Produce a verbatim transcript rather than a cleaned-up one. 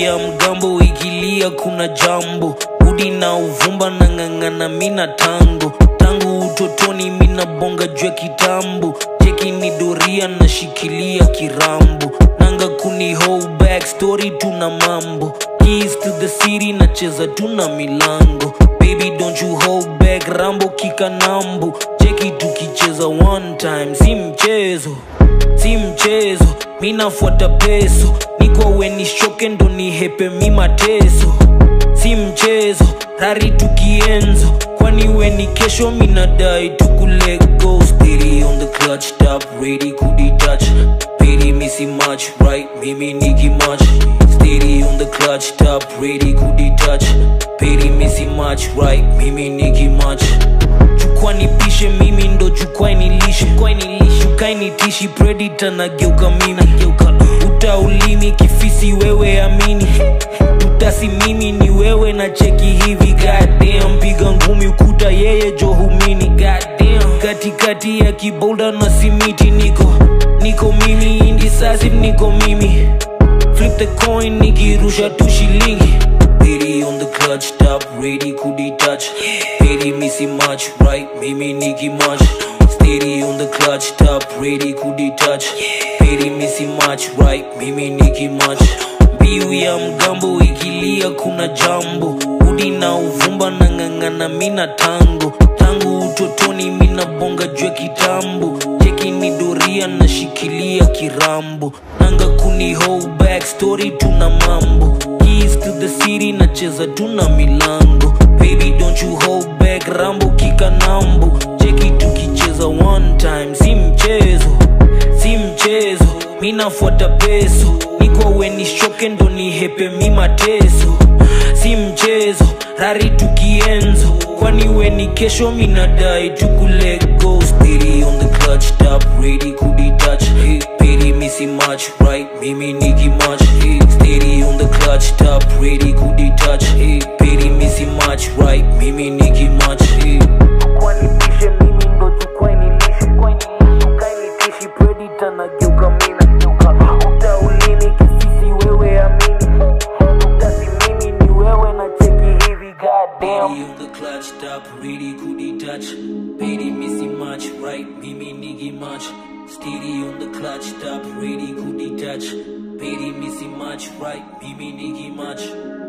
ya mgambo ikilia kuna jambo. Udi na uvumba na ngangana mina tango. Tangu utotoni mina bonga jwe kitambo. Cheki ni doria na shikilia kirambo. Nanga kuni hold back story tuna mambo. Keys to the city na cheza tuna milango. Baby don't you hold back rambo kika nambo. Cheki tukicheza one time si mchezo. Si mchezo, mina fuata peso. Niko weni shoke ndo ni hepe mi mateso. Si mchezo, rari tukienzo. Kwani weni kesho mina dai tuku let go. Steady on the clutch, top ready kudi touch. Pity missy much, right, mimi niki much. Steady on the clutch, top ready kudi touch. Pity missy much, right, mimi niki much. Chukwa nipishe mimi ndo chukwa nilishe. Chukai nitishi predator na geuka mimi. Uta ulimi kifisi wewe amini. Utasi mimi ni wewe na cheki hivi. Goddamn piga ngumi ukuta yeye johumini. Goddamn katikati ya kibolda na simiti niko. Niko mimi indecisive niko mimi. Flip the coin nikirusha tu shilingi. Pity on the clutch, top ready kudi touch. Pity missy much, right, mimi niki much. Steady on the clutch, top ready kudi touch. Pity missy much, right, mimi niki much. Biu ya mgambo ikilia kuna jambo. Udi na uvumba na ngangana mina tango. Tangu utotoni mina bonga jwe kitambo. Cheki ni doria na shikilia kirambo. Nanga kuni hold back story tuna mambo. Keys to the city na cheza tuna milango. Baby don't you hold back rambo kika nambo. Cheki tukicheza one time si mchezo. Si mchezo, mina fuata peso. Niko weni shoke ndo ni hepe mi mateso. Si mchezo, rari tukienzo. Kwani weni kesho mina dai tuku let go. Steady on the clutch, top ready kudi touch. Pity missy much, right, mimi niki much. Steady on the clutch, top ready kudi touch. Pity missy much, right, mimi niki much. Chukwa nipishe mimi ndo chukwa nilishe. Chukai nitishi predator na geuka mimi. Uta ulimi kifisi wewe amini. Utasi mimi ni wewe na cheki hivi. Goddamn Pity on the clutch, top ready kudi touch. Pity missy much, right, mimi niki much. Steady on the clutch, top ready kudi touch. Pity missy much, right, mimi niki much.